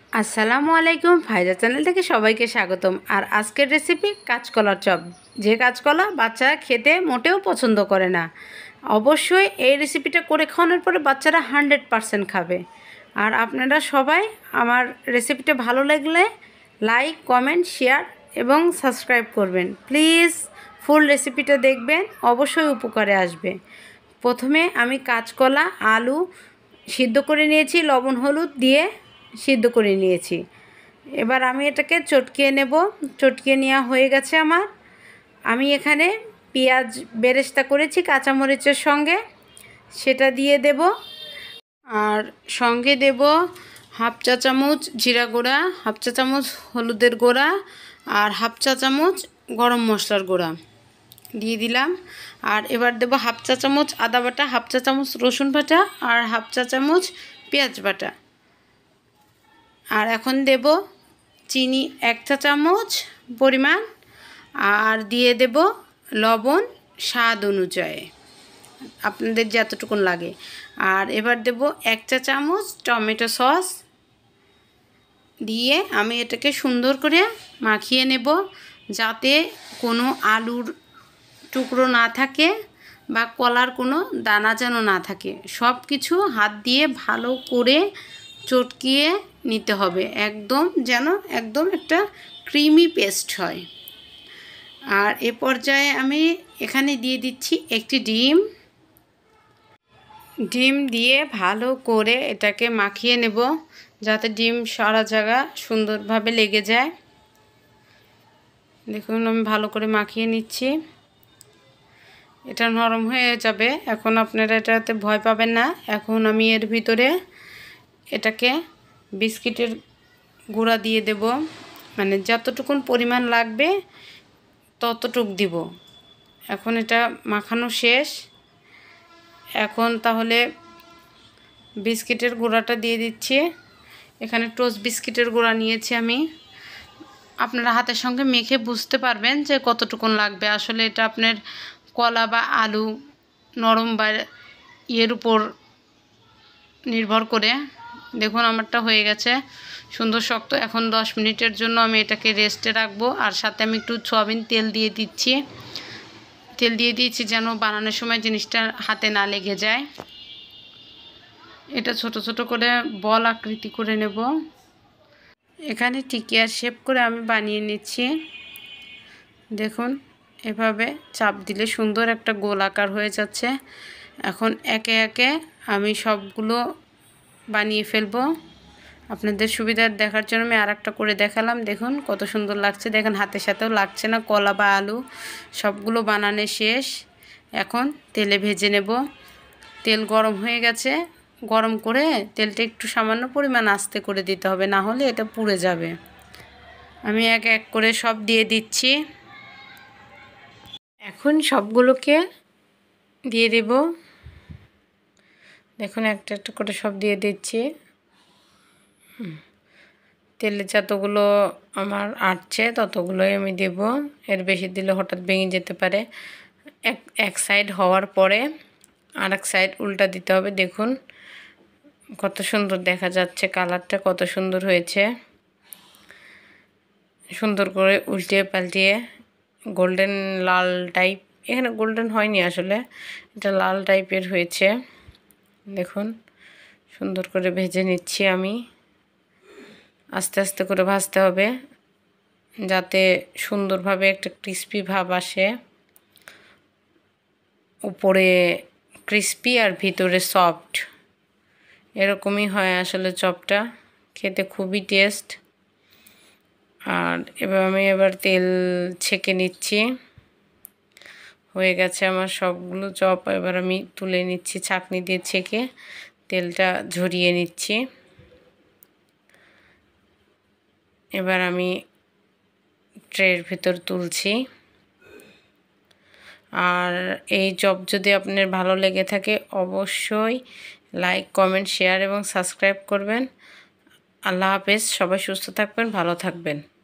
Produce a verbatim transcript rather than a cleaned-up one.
আসসালামু আলাইকুম, ফায়দা চ্যানেল থেকে সবাইকে স্বাগতম। আর আজকের রেসিপি কাঁচকলার চপ। যে কাঁচকলা বাচ্চারা খেতে মোটেও পছন্দ করে না, অবশ্যই এই রেসিপিটা করে খাওয়ানোর পরে বাচ্চারা হান্ড্রেড পারসেন্ট খাবে। আর আপনারা সবাই আমার রেসিপিটা ভালো লাগলে লাইক, কমেন্ট, শেয়ার এবং সাবস্ক্রাইব করবেন প্লিজ। ফুল রেসিপিটা দেখবেন, অবশ্যই উপকারে আসবে। প্রথমে আমি কাঁচকলা, আলু সিদ্ধ করে নিয়েছি, লবণ হলুদ দিয়ে সিদ্ধ করে নিয়েছি। এবার আমি এটাকে চটকিয়ে নেব। চটকিয়ে নেওয়া হয়ে গেছে আমার। আমি এখানে পেঁয়াজ বেরেস্তা করেছি কাঁচামরিচের সঙ্গে, সেটা দিয়ে দেব। আর সঙ্গে দেব হাফ চা চামচ জিরা গুঁড়া, হাফ চা চামচ হলুদের গুঁড়া আর হাফ চা চামচ গরম মশলার গুঁড়া দিয়ে দিলাম। আর এবার দেব হাফ চা চামচ আদা বাটা, হাফ চা চামচ রসুন বাটা আর হাফ চা চামচ পেঁয়াজ বাটা। আর এখন দেব চিনি এক চা চামচ পরিমাণ, আর দিয়ে দেব লবণ স্বাদ অনুযায়ী, আপনাদের যতটুকু লাগে। আর এবার দেব এক চা চামচ টমেটো সস দিয়ে আমি এটাকে সুন্দর করে মাখিয়ে নেব, যাতে কোনো আলুর টুকরো না থাকে বা কলার কোনো দানা যেন না থাকে। সব কিছু হাত দিয়ে ভালো করে চটকিয়ে নিতে হবে, একদম যেন একদম একটা ক্রিমি পেস্ট হয়। আর এ পর্যায়ে আমি এখানে দিয়ে দিচ্ছি একটি ডিম। ডিম দিয়ে ভালো করে এটাকে মাখিয়ে নেব, যাতে ডিম সারা জায়গা সুন্দরভাবে লেগে যায়। দেখুন আমি ভালো করে মাখিয়ে নিচ্ছি। এটা নরম হয়ে যাবে, এখন আপনারা এটাতে ভয় পাবেন না। এখন আমি এর ভিতরে এটাকে বিস্কিটের গুঁড়া দিয়ে দেব, মানে যতটুকুন পরিমাণ লাগবে ততটুক দিব। এখন এটা মাখানো শেষ। এখন তাহলে বিস্কিটের গুঁড়াটা দিয়ে দিচ্ছি। এখানে টোস্ট বিস্কিটের গুঁড়া নিয়েছি আমি। আপনারা হাতের সঙ্গে মেখে বুঝতে পারবেন যে কতটুকুন লাগবে। আসলে এটা আপনার কলা বা আলু নরম বা ইয়ের উপর নির্ভর করে। দেখুন আমারটা হয়ে গেছে সুন্দর শক্ত। এখন দশ মিনিটের জন্য আমি এটাকে রেস্টে রাখবো। আর সাথে আমি একটু সয়াবিন তেল দিয়ে দিচ্ছি। তেল দিয়ে দিয়েছি যেন বানানোর সময় জিনিসটা হাতে না লেগে যায়। এটা ছোট ছোট করে বল আকৃতি করে নেব। এখানে টিকিয়ার শেপ করে আমি বানিয়ে নিচ্ছি। দেখুন এভাবে চাপ দিলে সুন্দর একটা গোল আকার হয়ে যাচ্ছে। এখন একে একে আমি সবগুলো বানিয়ে ফেলবো। আপনাদের সুবিধার দেখার জন্য আমি আর একটা করে দেখালাম। দেখুন কত সুন্দর লাগছে, দেখেন হাতের সাথেও লাগছে না। কলা বা আলু সবগুলো বানানো শেষ। এখন তেলে ভেজে নেব। তেল গরম হয়ে গেছে, গরম করে তেলটা একটু সামান্য পরিমাণ আস্তে করে দিতে হবে, না হলে এটা পুড়ে যাবে। আমি এক এক করে সব দিয়ে দিচ্ছি। এখন সবগুলোকে দিয়ে দেব। দেখুন একটা একটা করে সব দিয়ে দিচ্ছি। তেলে যতগুলো আমার আটছে ততগুলোই আমি দেব, এর বেশি দিলে হঠাৎ ভেঙে যেতে পারে। এক এক সাইড হওয়ার পরে আর এক সাইড উল্টা দিতে হবে। দেখুন কত সুন্দর দেখা যাচ্ছে, কালারটা কত সুন্দর হয়েছে। সুন্দর করে উল্টিয়ে পাল্টিয়ে গোল্ডেন লাল টাইপ, এখানে গোল্ডেন হয়নি আসলে, এটা লাল টাইপের হয়েছে। দেখুন সুন্দর করে ভেজে নিচ্ছি আমি। আস্তে আস্তে করে ভাজতে হবে, যাতে সুন্দরভাবে একটা ক্রিস্পি ভাব আসে। উপরে ক্রিস্পি আর ভিতরে সফট, এরকমই হয় আসলে চপটা, খেতে খুবই টেস্ট। আর এবার আমি এবার তেল ছেঁকে নিচ্ছি। হয়ে গেছে আমার সবগুলো চপ। এবার আমি তুলে নিচ্ছি, ছাঁকনি দিয়ে ছেঁকে তেলটা ঝরিয়ে নিচ্ছি। এবার আমি ট্রের ভিতর তুলছি। আর এই চপ যদি আপনার ভালো লেগে থাকে অবশ্যই লাইক, কমেন্ট, শেয়ার এবং সাবস্ক্রাইব করবেন। আল্লাহ হাফেজ, সবাই সুস্থ থাকবেন, ভালো থাকবেন।